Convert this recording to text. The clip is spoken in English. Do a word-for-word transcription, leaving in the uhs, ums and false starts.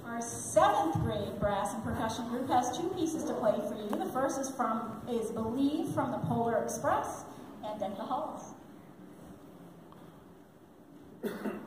Our seventh grade brass and percussion group has two pieces to play for you. The first is from is Believe from the Polar Express and Deck the Halls.